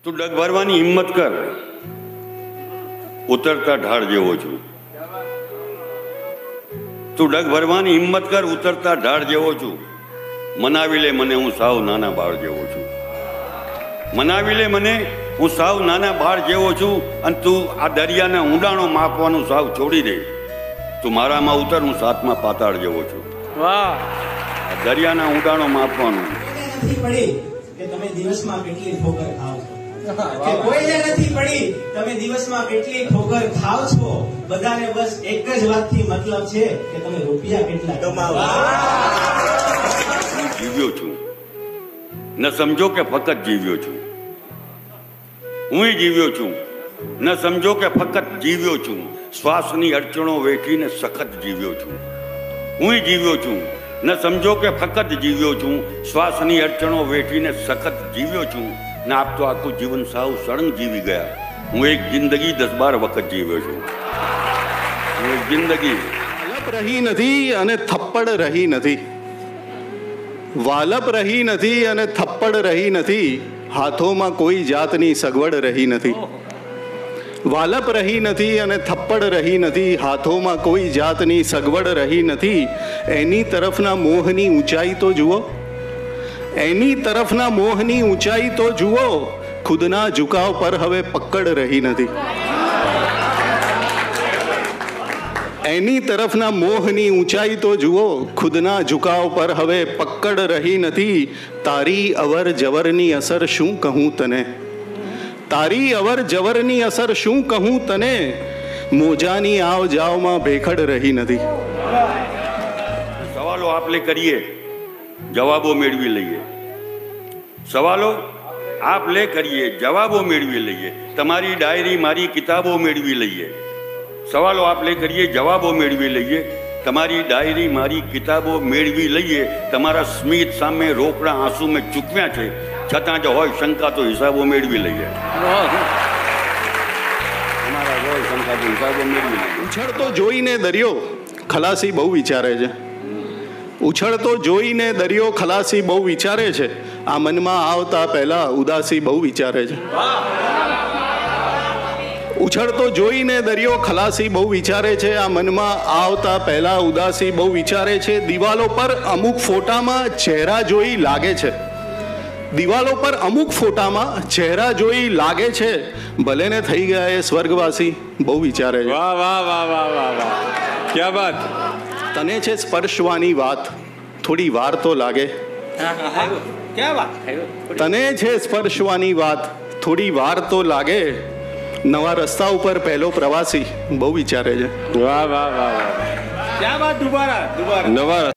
તું ડગ ભરવાની હિંમત કર, ઉતરતા ઢાળ જેવો છું. તું ડગ ભરવાની હિંમત કર, ઉતરતા ઢાળ જેવો છું. મનાવી લે મને, હું સાવ નાના બાળ જેવો છું. મનાવી લે મને, હું સાવ નાના બાળ જેવો છું. અને તું આ દરિયાના ઊંડાણો માપવાનું સાવ છોડી દે. તું મારામાં ઉતર, હું સાતમા પાતાળ જેવો છું. વાહ! દરિયાના ઊંડાણો માપવાનું. નથી પડી કે તમે દિવસમાં કેટલી ઠોકર ખાવ છો, કે કોઈને નથી પડી તમે દિવસમાં કેટલી ઠોકર ખાવ છો. બધાને બસ એક જ વાતથી મતલબ છે કે તમે રૂપિયા કેટલા કમાવો. હું જીવ્યો છું, ન સમજો કે ફક્ત જીવ્યો છું. હું જીવ્યો છું, ન સમજો કે ફક્ત જીવ્યો છું. શ્વાસની અડચણો વેઠીને સખત જીવ્યો છું. હું જીવ્યો છું, ન સમજો કે ફક્ત જીવ્યો છું. શ્વાસની અડચણો વેઠીને સખત જીવ્યો છું. ને આપ તો આખું જીવન સાવ સળંગ જીવી ગયા. હું એક જિંદગી 10-12 વખત જીવ્યો છું. હું એક જિંદગી વાલપ રહી નથી અને થપ્પડ રહી નથી. વાલપ રહી નથી અને થપ્પડ રહી નથી. હાથોમાં કોઈ જાતની સગવડ રહી નથી. વાલપ રહી નથી અને થપ્પડ રહી નથી. હાથોમાં કોઈ જાતની સગવડ રહી નથી. એની તરફના મોહની ઊંચાઈ તો જુઓ, એની તરફના મોહની ઊંચાઈ તો જુઓ. ખુદના ઝુકાવ પર હવે પકડ રહી નથી. એની તરફના મોહની ઊંચાઈ તો જુઓ. ખુદના ઝુકાવ પર હવે પકડ રહી નથી. તારી અવર જવરની અસર શું કહું તને, તારી અવર જવરની અસર શું કહું તને. મોજાની આવ જાવમાં ભેખડ રહી નથી. સવાલો આપલે કરીએ, જવાબો મેળવી લઈએ. સવાલો આપલે કરીએ, જવાબો મેળવી લઈએ. તમારી ડાયરી મારી કિતાબો મેળવી લઈએ. સવાલો આપલે કરીએ, જવાબો મેળવી લઈએ. તમારી ડાયરી મારી કિતાબો મેળવી લઈએ. તમારા સ્મિત સામે રોકડા આંસુ મેં ચૂકવ્યા છે, છતાં જો હોય શંકા તો હિસાબો મેળવી લઈએ. તમારા હોય શંકા તો હિસાબો મેળવી લઈએ. ઉછળતો જોઈને દરિયો ખલાસી બહુ વિચારે છે. ઉછળતો જોઈને દરિયો ખલાસી બહુ વિચારે છે. આ મનમાં આવતા પહેલા ઉદાસી બહુ વિચારે છે. ઉછળતો જોઈને દરિયો ખલાસી બહુ વિચારે છે. આ મનમાં આવતા પહેલા ઉદાસી બહુ વિચારે છે. દિવાલો પર અમુક ફોટામાં ચહેરા જોઈ લાગે છે. દિવાલો પર અમુક ફોટામાં ચહેરા જોઈ લાગે છે. ભલે ને થઈ ગયા એ સ્વર્ગવાસી બહુ વિચારે છે. વાહ વાહ વાહ વાહ વાહ વાહ, ક્યા બાત! તને છે સ્પર્શવાની વાત, થોડી વાર તો લાગે. તને છે સ્પર્શવાની વાત, થોડી વાર તો લાગે. નવા રસ્તા ઉપર પહેલો પ્રવાસી બહુ વિચારે છે. વાહ વાહ વાહ વાહ, ક્યા બાત! દુબારા દુબારા. નવા